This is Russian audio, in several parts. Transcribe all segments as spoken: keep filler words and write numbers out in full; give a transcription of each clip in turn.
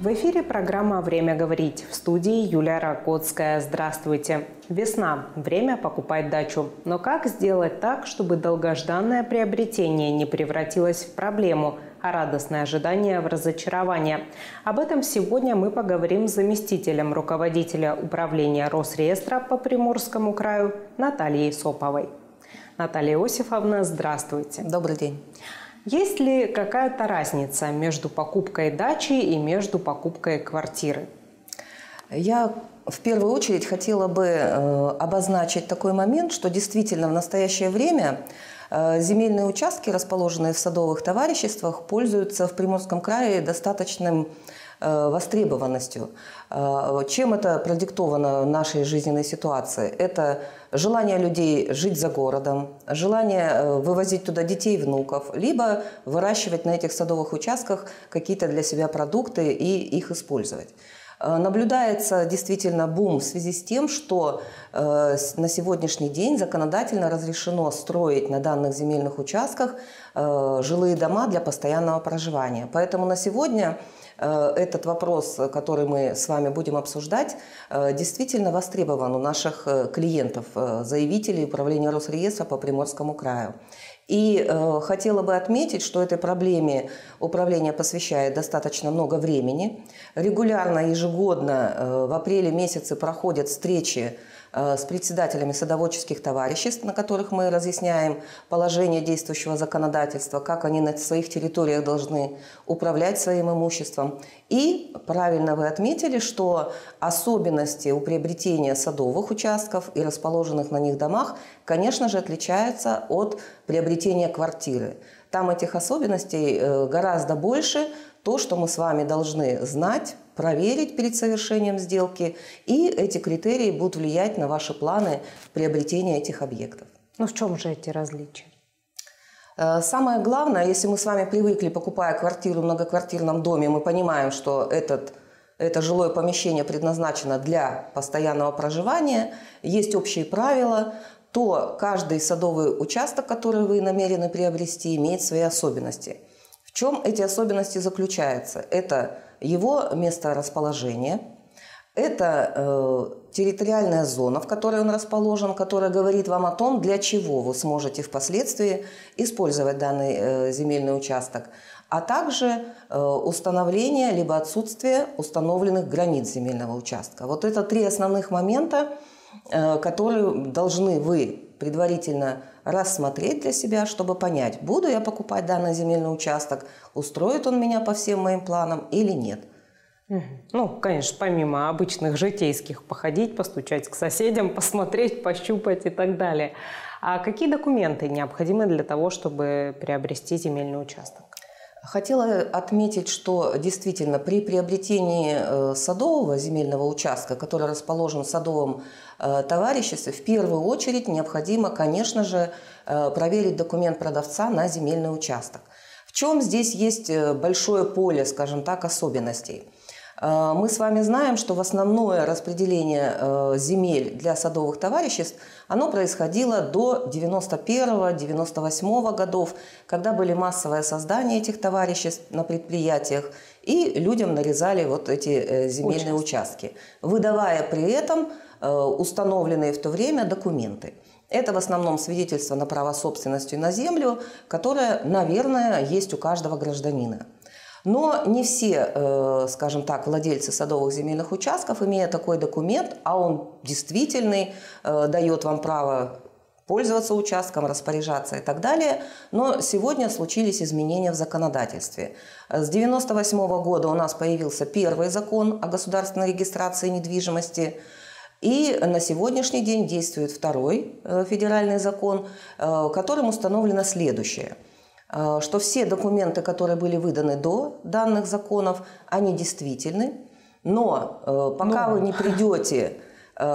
В эфире программа «Время говорить». В студии Юлия Ракотская. Здравствуйте. Весна. Время покупать дачу. Но как сделать так, чтобы долгожданное приобретение не превратилось в проблему, а радостное ожидание в разочарование? Об этом сегодня мы поговорим с заместителем руководителя управления Росреестра по Приморскому краю Натальей Соповой. Наталья Иосифовна, здравствуйте. Добрый день. Есть ли какая-то разница между покупкой дачи и между покупкой квартиры? Я в первую очередь хотела бы э, обозначить такой момент, что действительно в настоящее время э, земельные участки, расположенные в садовых товариществах, пользуются в Приморском крае достаточным э, востребованностью. Э, чем это продиктовано в нашей жизненной ситуации? Это желание людей жить за городом, желание вывозить туда детей, внуков, либо выращивать на этих садовых участках какие-то для себя продукты и их использовать. Наблюдается действительно бум в связи с тем, что на сегодняшний день законодательно разрешено строить на данных земельных участках жилые дома для постоянного проживания. Поэтому на сегодня этот вопрос, который мы с вами будем обсуждать, действительно востребован у наших клиентов, заявителей управления Росреестра по Приморскому краю. И э, хотела бы отметить, что этой проблеме управление посвящает достаточно много времени. Регулярно, ежегодно э, в апреле месяце проходят встречи э, с председателями садоводческих товариществ, на которых мы разъясняем положение действующего законодательства, как они на своих территориях должны управлять своим имуществом. И правильно вы отметили, что особенности у приобретения садовых участков и расположенных на них домах, конечно же, отличаются от приобретения квартиры. Там этих особенностей гораздо больше. То, что мы с вами должны знать, проверить перед совершением сделки, и эти критерии будут влиять на ваши планы приобретения этих объектов. Ну в чем же эти различия? Самое главное, если мы с вами привыкли, покупая квартиру в многоквартирном доме, мы понимаем, что этот, это жилое помещение предназначено для постоянного проживания, есть общие правила, то каждый садовый участок, который вы намерены приобрести, имеет свои особенности. В чем эти особенности заключаются? Это его месторасположение, это э, территориальная зона, в которой он расположен, которая говорит вам о том, для чего вы сможете впоследствии использовать данный э, земельный участок, а также э, установление либо отсутствие установленных границ земельного участка. Вот это три основных момента, э, которые должны вы предварительно рассмотреть для себя, чтобы понять, буду я покупать данный земельный участок, устроит он меня по всем моим планам или нет. Ну, конечно, помимо обычных житейских, походить, постучать к соседям, посмотреть, пощупать и так далее. А какие документы необходимы для того, чтобы приобрести земельный участок? Хотела отметить, что действительно при приобретении садового земельного участка, который расположен в садовом товариществе, в первую очередь необходимо, конечно же, проверить документ продавца на земельный участок. В чем здесь есть большое поле, скажем так, особенностей? Мы с вами знаем, что в основное распределение земель для садовых товариществ оно происходило до девяносто первого — девяносто восьмого годов, когда были массовое создание этих товариществ на предприятиях, и людям нарезали вот эти земельные участки, выдавая при этом установленные в то время документы. Это в основном свидетельство на право собственности на землю, которое, наверное, есть у каждого гражданина. Но не все, скажем так, владельцы садовых земельных участков, имея такой документ, а он действительный, дает вам право пользоваться участком, распоряжаться и так далее. Но сегодня случились изменения в законодательстве. С девяносто восьмого года у нас появился первый закон о государственной регистрации недвижимости. И на сегодняшний день действует второй федеральный закон, которым установлено следующее. Что все документы, которые были выданы до данных законов, они действительны, но э, пока но... вы не придете э,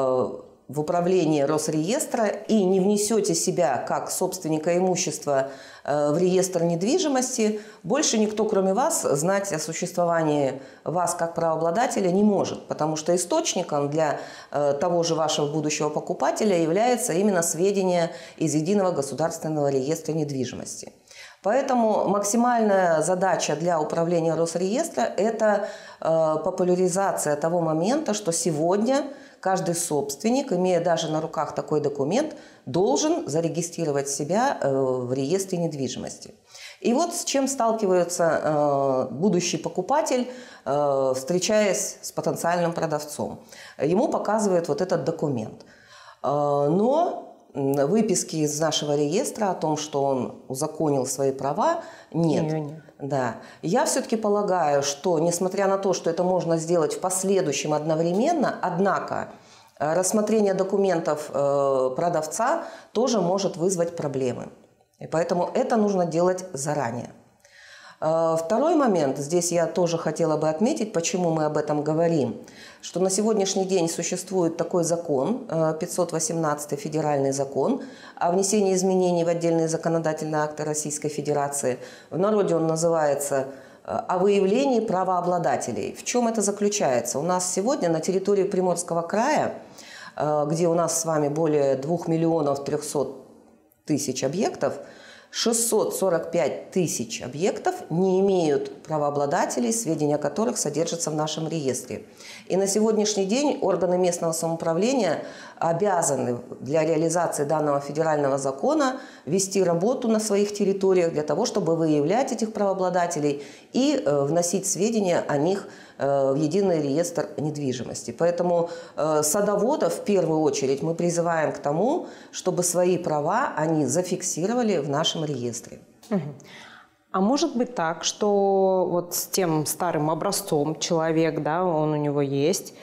в управление Росреестра и не внесете себя как собственника имущества э, в реестр недвижимости, больше никто, кроме вас, знать о существовании вас как правообладателя не может, потому что источником для э, того же вашего будущего покупателя является именно сведения из Единого государственного реестра недвижимости. Поэтому максимальная задача для управления Росреестра – это э, популяризация того момента, что сегодня каждый собственник, имея даже на руках такой документ, должен зарегистрировать себя э, в реестре недвижимости. И вот с чем сталкивается э, будущий покупатель, э, встречаясь с потенциальным продавцом. Ему показывают вот этот документ. Э, но выписки из нашего реестра о том, что он узаконил свои права, нет. нет. Да. Я все-таки полагаю, что, несмотря на то, что это можно сделать в последующем одновременно, однако рассмотрение документов продавца тоже может вызвать проблемы. И поэтому это нужно делать заранее. Второй момент, здесь я тоже хотела бы отметить, почему мы об этом говорим, что на сегодняшний день существует такой закон, пятьсот восемнадцатый федеральный закон о внесении изменений в отдельные законодательные акты Российской Федерации. В народе он называется «О выявлении правообладателей». В чем это заключается? У нас сегодня на территории Приморского края, где у нас с вами более двух миллионов трехсот тысяч объектов, шестьсот сорок пять тысяч объектов не имеют правообладателей, сведения о которых содержатся в нашем реестре. И на сегодняшний день органы местного самоуправления обязаны для реализации данного федерального закона вести работу на своих территориях для того, чтобы выявлять этих правообладателей и вносить сведения о них в единый реестр недвижимости. Поэтому садоводов в первую очередь мы призываем к тому, чтобы свои права они зафиксировали в нашем реестре. Угу. А может быть так, что вот с тем старым образцом человек, да, он у него есть,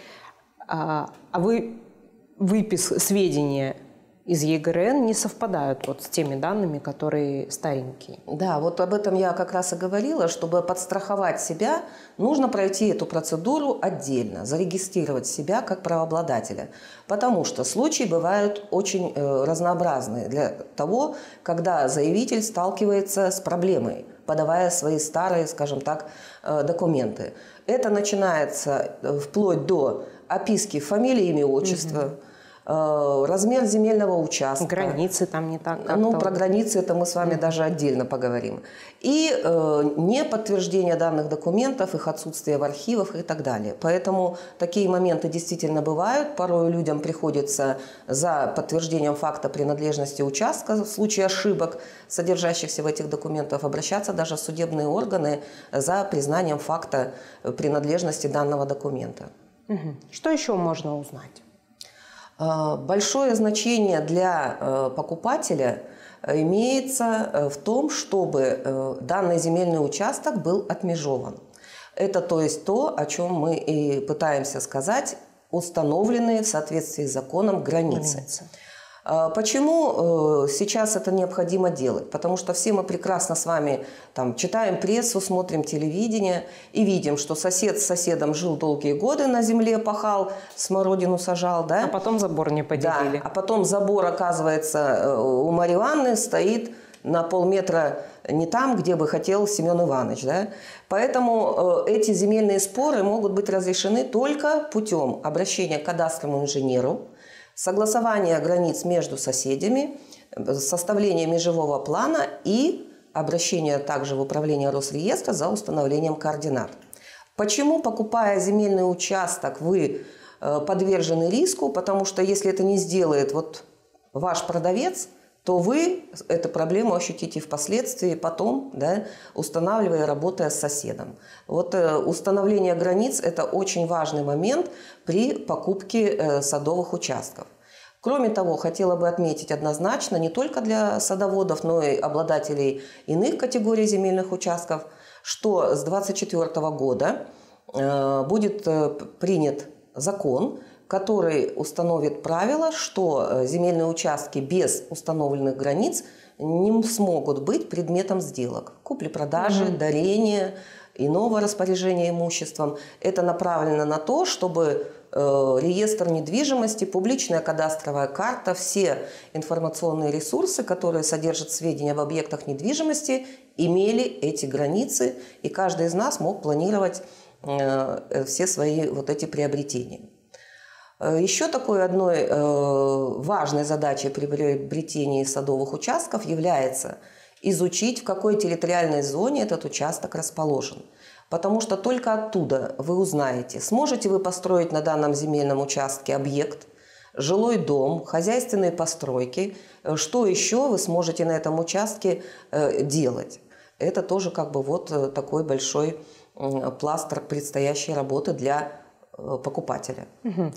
а, а вы выпис сведения из ЕГРН не совпадают вот с теми данными, которые старенькие. Да, вот об этом я как раз и говорила. Чтобы подстраховать себя, нужно пройти эту процедуру отдельно, зарегистрировать себя как правообладателя. Потому что случаи бывают очень э, разнообразные для того, когда заявитель сталкивается с проблемой, подавая свои старые, скажем так, э, документы. Это начинается вплоть до описки фамилии, имя, отчества, угу. размер земельного участка. Границы там не так как-то. Ну, про границы это мы с вами mm-hmm. даже отдельно поговорим. И э, не подтверждение данных документов, их отсутствие в архивах и так далее. Поэтому такие моменты действительно бывают. Порой людям приходится за подтверждением факта принадлежности участка в случае ошибок, содержащихся в этих документах, обращаться даже в судебные органы за признанием факта принадлежности данного документа. Mm-hmm. Что еще можно узнать? Большое значение для покупателя имеется в том, чтобы данный земельный участок был отмежован. Это то есть то, о чем мы и пытаемся сказать, установленные в соответствии с законом границы. Граница. Почему сейчас это необходимо делать? Потому что все мы прекрасно с вами там, читаем прессу, смотрим телевидение и видим, что сосед с соседом жил долгие годы на земле, пахал, смородину сажал. Да? А потом забор не поделили. Да, а потом забор, оказывается, у Марьи Ивановны стоит на полметра не там, где бы хотел Семен Иванович. Да? Поэтому э, эти земельные споры могут быть разрешены только путем обращения к кадастровому инженеру, согласование границ между соседями, составление межевого плана и обращение также в управление Росреестра за установлением координат. Почему, покупая земельный участок, вы подвержены риску? Потому что если это не сделает вот ваш продавец, то вы эту проблему ощутите впоследствии потом, да, устанавливая, работая с соседом. Вот э, установление границ – это очень важный момент при покупке э, садовых участков. Кроме того, хотела бы отметить однозначно, не только для садоводов, но и обладателей иных категорий земельных участков, что с две тысячи двадцать четвёртого года э, будет э, принят закон, который установит правило, что земельные участки без установленных границ не смогут быть предметом сделок. Купли-продажи, mm-hmm. дарения, иного распоряжения имуществом. Это направлено на то, чтобы э, реестр недвижимости, публичная кадастровая карта, все информационные ресурсы, которые содержат сведения об объектах недвижимости, имели эти границы, и каждый из нас мог планировать э, все свои вот эти приобретения. Еще такой одной э, важной задачей при приобретении садовых участков является изучить, в какой территориальной зоне этот участок расположен. Потому что только оттуда вы узнаете, сможете вы построить на данном земельном участке объект, жилой дом, хозяйственные постройки, что еще вы сможете на этом участке делать. Это тоже как бы вот такой большой пласт предстоящей работы для покупателя. Угу.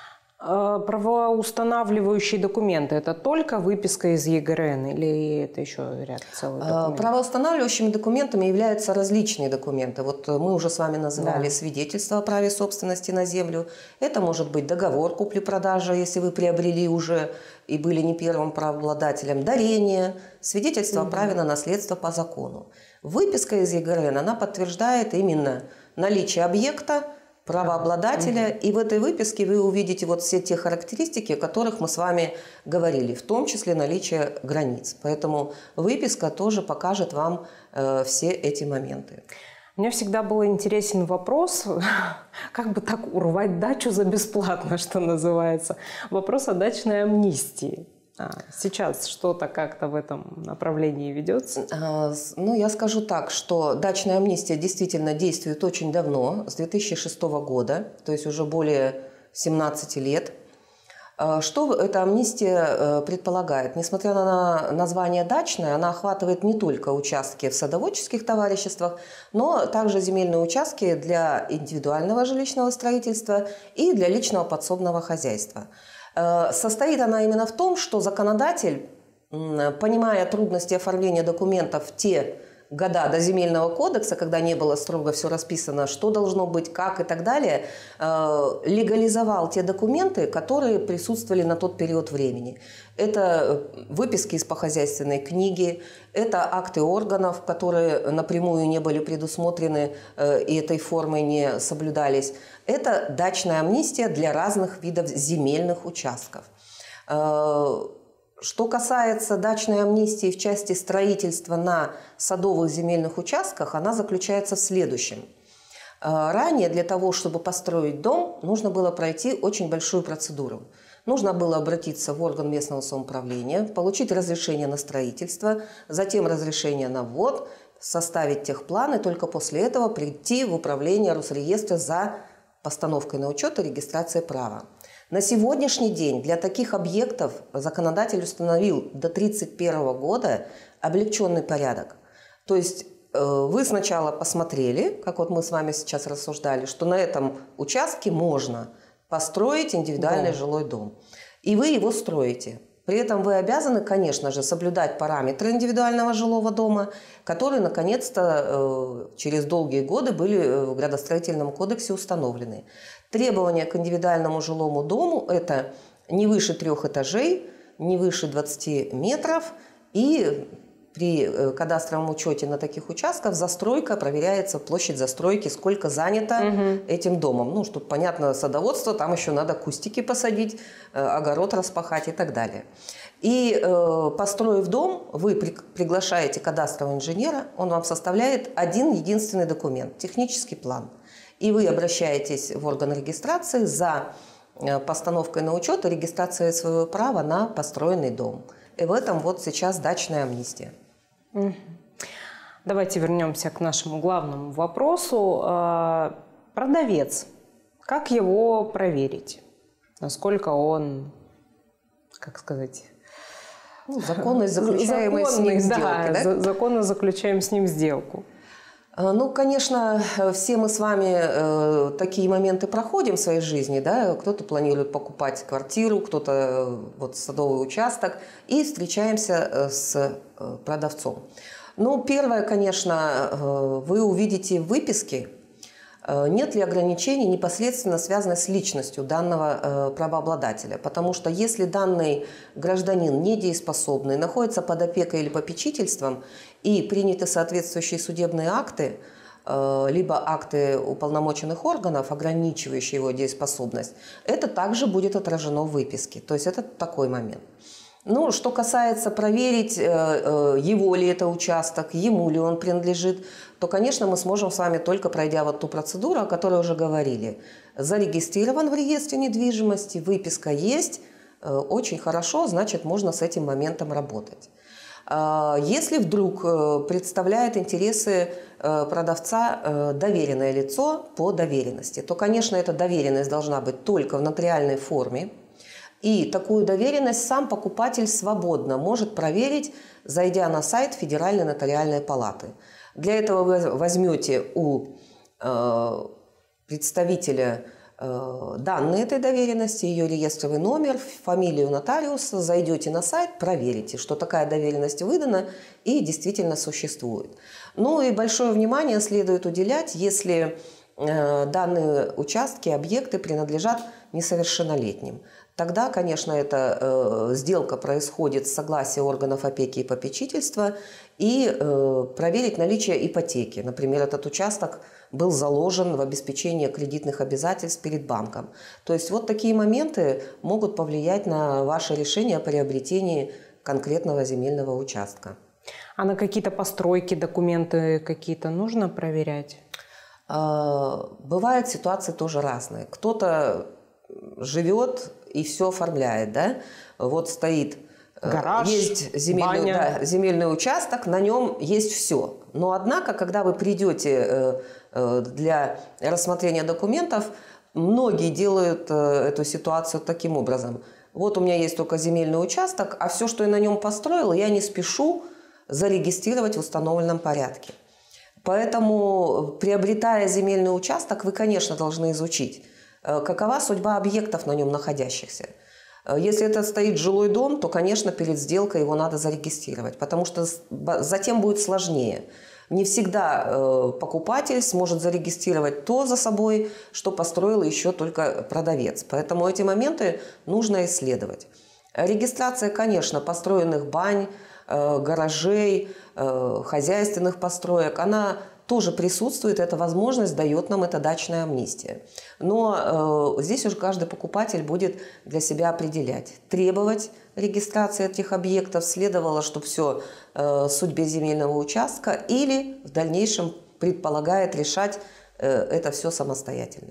Правоустанавливающие документы – это только выписка из ЕГРН или это еще ряд целых документов? Правоустанавливающими документами являются различные документы. Вот мы уже с вами называли да. свидетельство о праве собственности на землю. Это может быть договор купли-продажи, если вы приобрели уже и были не первым правообладателем, дарение, свидетельство угу. о праве на наследство по закону. Выписка из ЕГРН, она подтверждает именно наличие объекта, правообладателя, угу. и в этой выписке вы увидите вот все те характеристики, о которых мы с вами говорили, в том числе наличие границ. Поэтому выписка тоже покажет вам э, все эти моменты. Мне всегда был интересен вопрос, как бы так урвать дачу за бесплатно, что называется. Вопрос о дачной амнистии. А, сейчас что-то как-то в этом направлении ведется? А, ну, я скажу так, что дачная амнистия действительно действует очень давно, с две тысячи шестого года, то есть уже более семнадцати лет. А, что эта амнистия предполагает? Несмотря на название «дачная», она охватывает не только участки в садоводческих товариществах, но также земельные участки для индивидуального жилищного строительства и для личного подсобного хозяйства. Состоит она именно в том, что законодатель, понимая трудности оформления документов в те года до Земельного кодекса, когда не было строго все расписано, что должно быть, как и так далее, легализовал те документы, которые присутствовали на тот период времени. Это выписки из похозяйственной книги, это акты органов, которые напрямую не были предусмотрены и этой формой не соблюдались. Это дачная амнистия для разных видов земельных участков. Что касается дачной амнистии в части строительства на садовых земельных участках, она заключается в следующем. Ранее для того, чтобы построить дом, нужно было пройти очень большую процедуру. Нужно было обратиться в орган местного самоуправления, получить разрешение на строительство, затем разрешение на ввод, составить техплан и только после этого прийти в управление Росреестра за постановкой на учет и регистрацией права. На сегодняшний день для таких объектов законодатель установил до две тысячи тридцать первого года облегченный порядок. То есть вы сначала посмотрели, как вот мы с вами сейчас рассуждали, что на этом участке можно построить индивидуальный дом. жилой дом. И вы его строите. При этом вы обязаны, конечно же, соблюдать параметры индивидуального жилого дома, которые, наконец-то, через долгие годы были в градостроительном кодексе установлены. Требования к индивидуальному жилому дому – это не выше трех этажей, не выше двадцати метров, и при кадастровом учете на таких участках застройка, проверяется площадь застройки, сколько занято угу. этим домом. Ну, чтобы понятно, садоводство, там еще надо кустики посадить, огород распахать и так далее. И э, построив дом, вы при, приглашаете кадастрового инженера, он вам составляет один единственный документ – технический план. И вы обращаетесь в орган регистрации за постановкой на учет и регистрацией своего права на построенный дом. И в этом вот сейчас дачная амнистия. Давайте вернемся к нашему главному вопросу. Продавец. Как его проверить? Насколько он, как сказать... Ну, законно заключаемый с ним сделки, да, да? Законно заключаем с ним сделку. Ну, конечно, все мы с вами э, такие моменты проходим в своей жизни, да, кто-то планирует покупать квартиру, кто-то э, вот садовый участок, и встречаемся с э, продавцом. Ну, первое, конечно, э, вы увидите в выписке, э, нет ли ограничений, непосредственно связанных с личностью данного э, правообладателя, потому что если данный гражданин недееспособный, находится под опекой или попечительством, и приняты соответствующие судебные акты, либо акты уполномоченных органов, ограничивающие его дееспособность, это также будет отражено в выписке. То есть это такой момент. Ну, что касается проверить, его ли это участок, ему ли он принадлежит, то, конечно, мы сможем с вами только пройдя вот ту процедуру, о которой уже говорили. Зарегистрирован в реестре недвижимости, выписка есть, очень хорошо, значит, можно с этим моментом работать. Если вдруг представляет интересы продавца доверенное лицо по доверенности, то, конечно, эта доверенность должна быть только в нотариальной форме. И такую доверенность сам покупатель свободно может проверить, зайдя на сайт Федеральной нотариальной палаты. Для этого вы возьмете у представителя данные этой доверенности, ее реестровый номер, фамилию нотариуса, зайдете на сайт, проверите, что такая доверенность выдана и действительно существует. Ну и большое внимание следует уделять, если данные участки, объекты принадлежат несовершеннолетним. Тогда, конечно, эта э, сделка происходит с согласия органов опеки и попечительства, и э, проверить наличие ипотеки. Например, этот участок был заложен в обеспечение кредитных обязательств перед банком. То есть вот такие моменты могут повлиять на ваше решение о приобретении конкретного земельного участка. А на какие-то постройки, документы какие-то нужно проверять? Бывают ситуации тоже разные. Кто-то живет и все оформляет, да? Вот стоит, гараж, есть земельный, да, земельный участок, на нем есть все. Но однако, когда вы придете для рассмотрения документов, многие делают эту ситуацию таким образом. Вот у меня есть только земельный участок, а все, что я на нем построила, я не спешу зарегистрировать в установленном порядке. Поэтому, приобретая земельный участок, вы, конечно, должны изучить, какова судьба объектов на нем находящихся. Если это стоит жилой дом, то, конечно, перед сделкой его надо зарегистрировать, потому что затем будет сложнее. Не всегда покупатель сможет зарегистрировать то за собой, что построил еще только продавец. Поэтому эти моменты нужно исследовать. Регистрация, конечно, построенных бань, гаражей, хозяйственных построек, она тоже присутствует, эта возможность дает нам эта дачная амнистия. Но э, здесь уже каждый покупатель будет для себя определять. Требовать регистрации этих объектов следовало, чтобы все э, судьбе земельного участка, или в дальнейшем предполагает решать э, это все самостоятельно.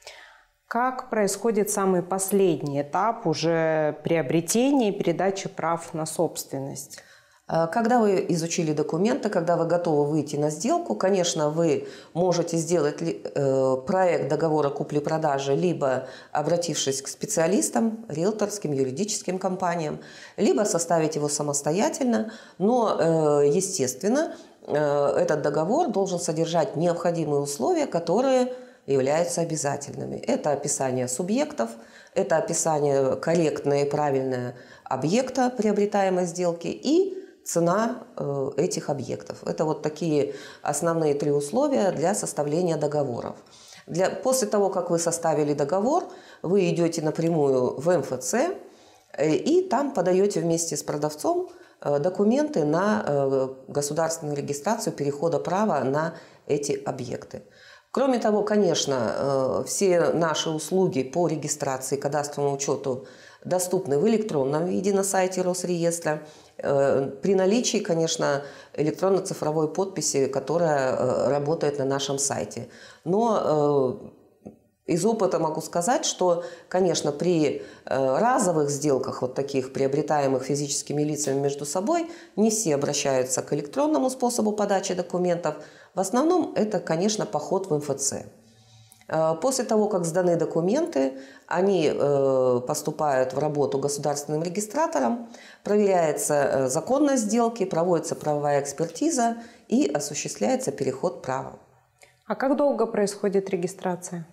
Как происходит самый последний этап уже приобретения и передачи прав на собственность? Когда вы изучили документы, когда вы готовы выйти на сделку, конечно, вы можете сделать проект договора купли-продажи, либо обратившись к специалистам, риэлторским, юридическим компаниям, либо составить его самостоятельно. Но, естественно, этот договор должен содержать необходимые условия, которые являются обязательными. Это описание субъектов, это описание корректное и правильное объекта приобретаемой сделки и цена э, этих объектов. Это вот такие основные три условия для составления договоров. Для, после того, как вы составили договор, вы идете напрямую в эм эф цэ э, и там подаете вместе с продавцом э, документы на э, государственную регистрацию перехода права на эти объекты. Кроме того, конечно, э, все наши услуги по регистрации и кадастровому учету доступны в электронном виде на сайте Росреестра. При наличии, конечно, электронно-цифровой подписи, которая работает на нашем сайте. Но из опыта могу сказать, что, конечно, при разовых сделках, вот таких приобретаемых физическими лицами между собой, не все обращаются к электронному способу подачи документов. В основном это, конечно, поход в эм эф цэ. После того, как сданы документы, они поступают в работу государственным регистратором, проверяется законность сделки, проводится правовая экспертиза и осуществляется переход права. А как долго происходит регистрация?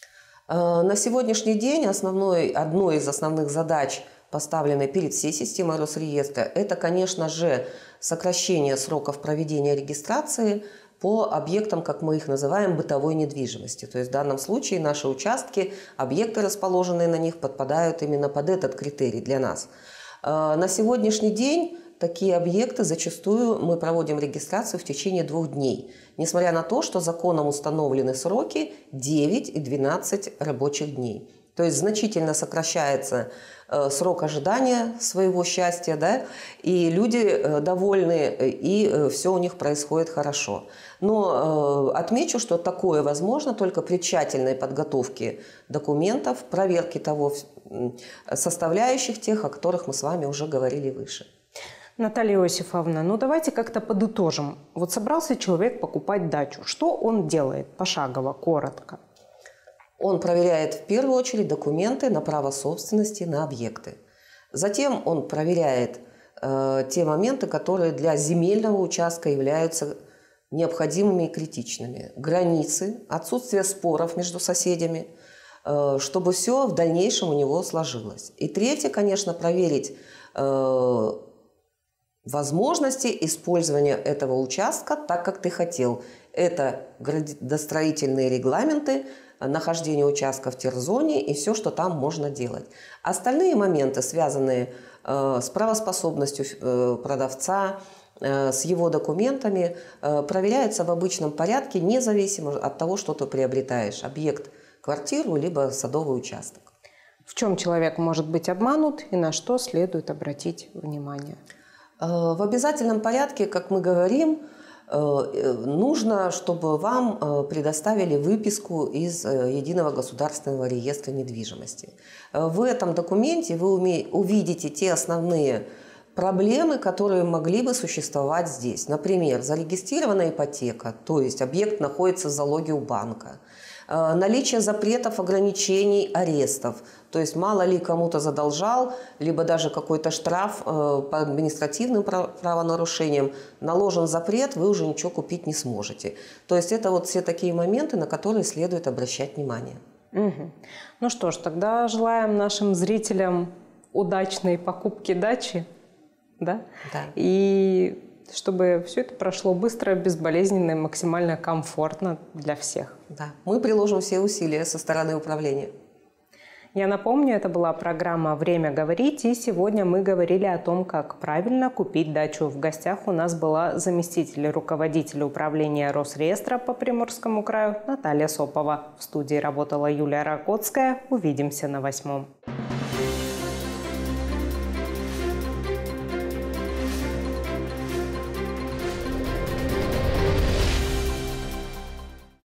На сегодняшний день основной, одной из основных задач, поставленной перед всей системой Росреестра, это, конечно же, сокращение сроков проведения регистрации по объектам, как мы их называем, бытовой недвижимости. То есть в данном случае наши участки, объекты, расположенные на них, подпадают именно под этот критерий для нас. На сегодняшний день такие объекты зачастую мы проводим регистрацию в течение двух дней, несмотря на то, что законом установлены сроки девять и двенадцать рабочих дней. То есть значительно сокращается э, срок ожидания своего счастья, да, и люди э, довольны, и э, все у них происходит хорошо. Но э, отмечу, что такое возможно только при тщательной подготовке документов, проверке того, составляющих тех, о которых мы с вами уже говорили выше. Наталья Иосифовна, ну давайте как-то подытожим. Вот собрался человек покупать дачу. Что он делает? Пошагово, коротко. Он проверяет в первую очередь документы на право собственности на объекты. Затем он проверяет э, те моменты, которые для земельного участка являются необходимыми и критичными. Границы, отсутствие споров между соседями, э, чтобы все в дальнейшем у него сложилось. И третье, конечно, проверить э, возможности использования этого участка так, как ты хотел. Это градостроительные регламенты, нахождение участка в терзоне и все, что там можно делать. Остальные моменты, связанные э, с правоспособностью э, продавца, э, с его документами, э, проверяются в обычном порядке, независимо от того, что ты приобретаешь. Объект, квартиру, либо садовый участок. В чем человек может быть обманут и на что следует обратить внимание? Э, в обязательном порядке, как мы говорим, нужно, чтобы вам предоставили выписку из Единого государственного реестра недвижимости. В этом документе вы увидите те основные проблемы, которые могли бы существовать здесь. Например, зарегистрированная ипотека, то есть объект находится в залоге у банка. Наличие запретов, ограничений, арестов. То есть мало ли кому-то задолжал, либо даже какой-то штраф по административным правонарушениям, наложен запрет, вы уже ничего купить не сможете. То есть это вот все такие моменты, на которые следует обращать внимание. Угу. Ну что ж, тогда желаем нашим зрителям удачной покупки дачи, да? Да. И чтобы все это прошло быстро, безболезненно и максимально комфортно для всех. Да. Мы приложим все усилия со стороны управления. Я напомню, это была программа «Время говорить», и сегодня мы говорили о том, как правильно купить дачу. В гостях у нас была заместитель руководителя управления Росреестра по Приморскому краю Наталья Сопова. В студии работала Юлия Ракотская. Увидимся на восьмом.